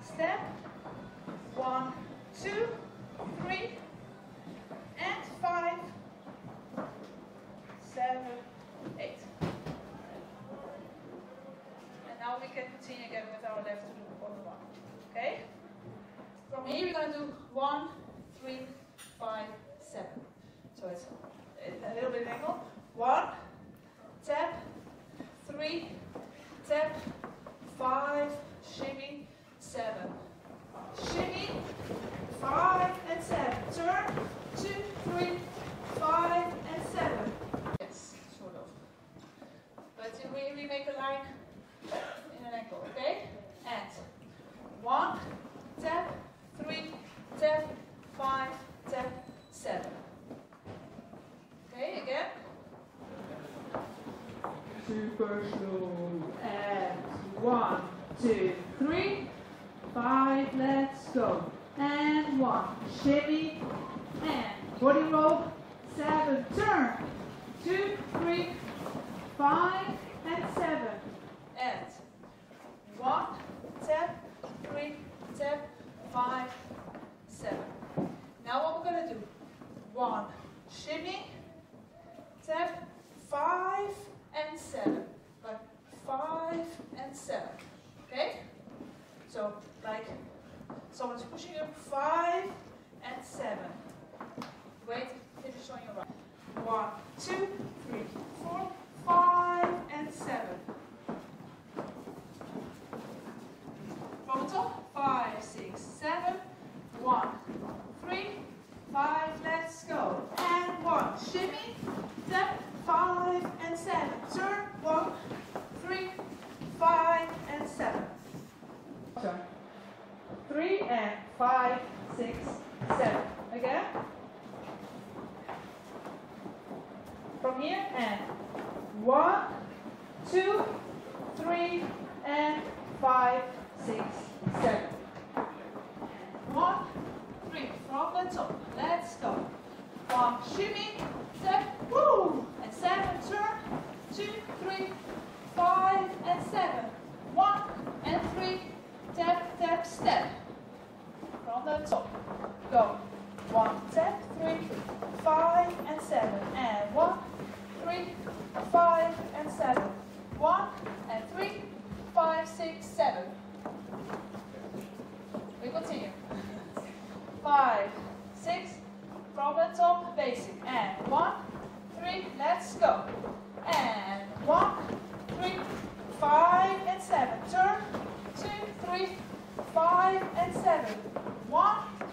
step. 1, 2, 3, and 5, 7, 8. And now we can continue again with our left to the other one. Okay? From here we're going to do 1, 3, 5, 7. So it's a little bit angle. 1, tap, 3, tap, 5, shimmy, 7. Shimmy, 5 and 7. Turn, 2, 3, 5 and 7. Yes, sort of. But we make a line in an angle, okay? And 1, tap, 3, tap, 5, tap, 7. Okay, again. Super slow. And 1, 2, 3, 5, let's go. And 1, shimmy, and body roll, 7, turn, 2, 3, 5, and 7. And 1, tap, 3, tap, 5, 7. Now what we're going to do, 1, shimmy, tap, 5 and 7, but 5 and 7, okay? So like someone's pushing you, 5 and 7. Wait, finish on your right. 1, 2, 3, 4, 5 and 7. From the top, 5, 6, 7. 1, 3, 5, let's go. And 1, shimmy, tap, 5 and 7. Turn, 1, 3, 5 and 7. Turn. 3 and 5, 6, 7. Again. From here and 1, 2, 3 and 5, 6, 7. 1, 3 from the top. Let's go. 1, shimmy, step, woo, and 7, turn, 2, 3, 5 and 7. 1 and 3, tap, tap, step. From the top. Go. 1, tap, 3, 5 and 7. And 1, 3, 5 and 7. 1 and 3, 5, 6, 7. We continue. 5, 6, from the top, basic. And 1, 3, let's go. And 1, 3, 5 and 7. Turn, 2, 3, 5 and 7. 1,